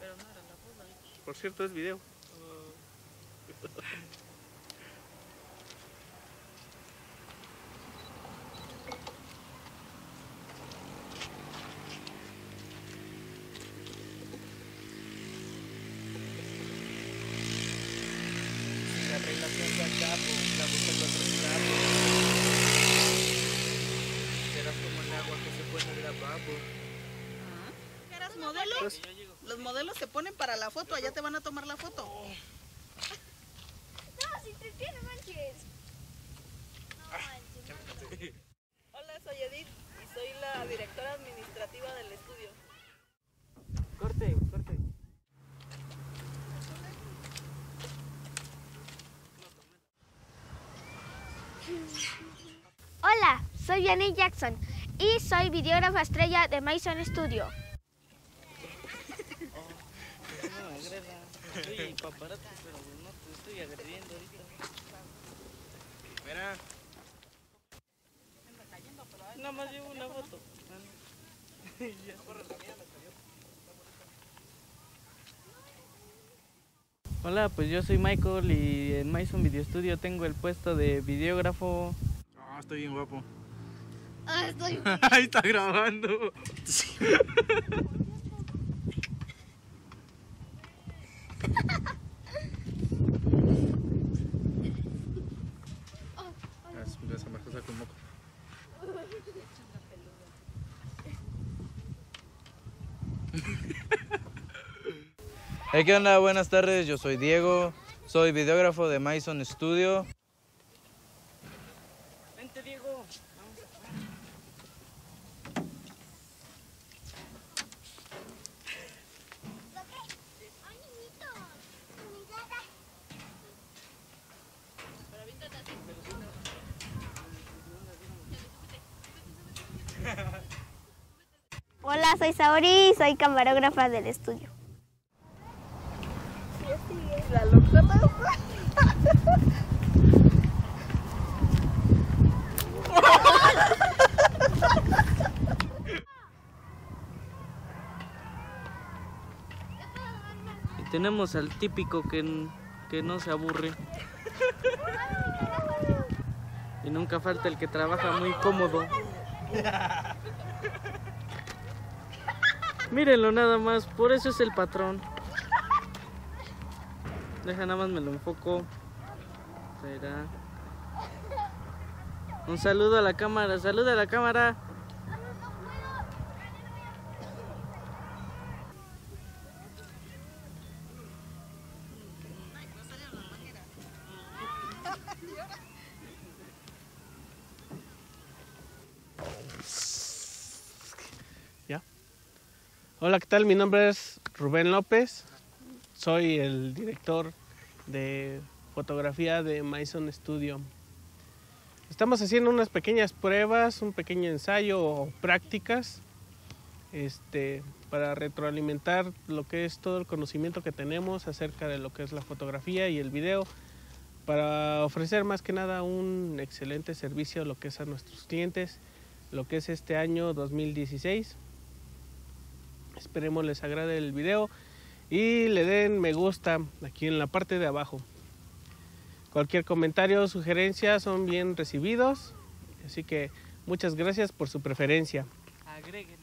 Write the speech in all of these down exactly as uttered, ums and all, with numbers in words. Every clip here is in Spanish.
Por cierto, es video. La relación de acá, pues la busca el otro lado. Será como el agua que se pone de abajo. ¿Eras modelos? Los modelos se ponen para la foto, allá te van a tomar la foto. No, si te tiene manches. No manches. Hola, soy Edith y soy la directora administrativa del estudio. Corte, corte. Hola, soy Jenny Jackson y soy videógrafa estrella de Mason Studio. No me agreda. Soy paparazzi, pero no te estoy agrediendo ahorita. Mira. Nada más llevo una foto. Hola, pues yo soy Michael y en Mason Video Studio tengo el puesto de videógrafo. Ah, estoy bien guapo. Ah, estoy... Ahí está grabando. Ya se me cosa con moco. Hey, ¿qué onda? Buenas tardes, yo soy Diego, soy videógrafo de Mason Studio. Vente, Diego. Hola, soy Saori y soy camarógrafa del estudio. La locota. Y tenemos al típico que, que no se aburre. Y nunca falta el que trabaja muy cómodo. Mírenlo nada más, por eso es el patrón. Deja nada más me lo enfoco. Espera. Un saludo a la cámara, saluda a la cámara. ¿Ya? Hola, ¿qué tal? Mi nombre es Rubén López. Soy el director de fotografía de Mason Studio. Estamos haciendo unas pequeñas pruebas, un pequeño ensayo o prácticas este, para retroalimentar lo que es todo el conocimiento que tenemos acerca de lo que es la fotografía y el video, para ofrecer más que nada un excelente servicio a lo que es a nuestros clientes, lo que es este año dos mil dieciséis. Esperemos les agrade el video y le den me gusta aquí en la parte de abajo. Cualquier comentario o sugerencia son bien recibidos, así que muchas gracias por su preferencia. Agréguenme.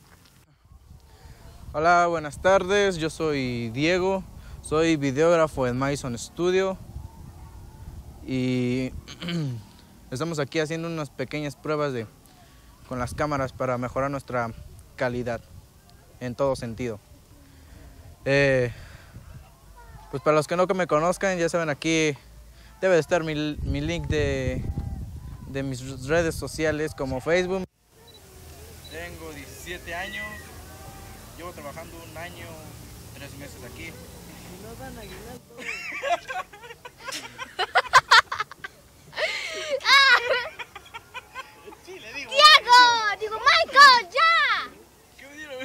Hola, buenas tardes, yo soy Diego, soy videógrafo en Mason Studio y estamos aquí haciendo unas pequeñas pruebas de, con las cámaras para mejorar nuestra calidad en todo sentido. Eh, pues para los que no me conozcan, ya saben, aquí debe de estar mi, mi link de, de mis redes sociales como Facebook. Tengo diecisiete años, llevo trabajando un año, tres meses aquí. Y no dan aguinaldo. Sí, le digo. ¡Diego! ¡Digo, Michael, ya! ¿Qué me dieron?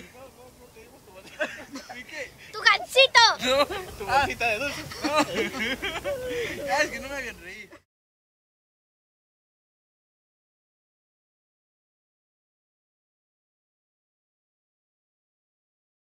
¿Y qué? ¡Tu gancito! Tu bolsita de dulces. Ah, es que no me hagan reír.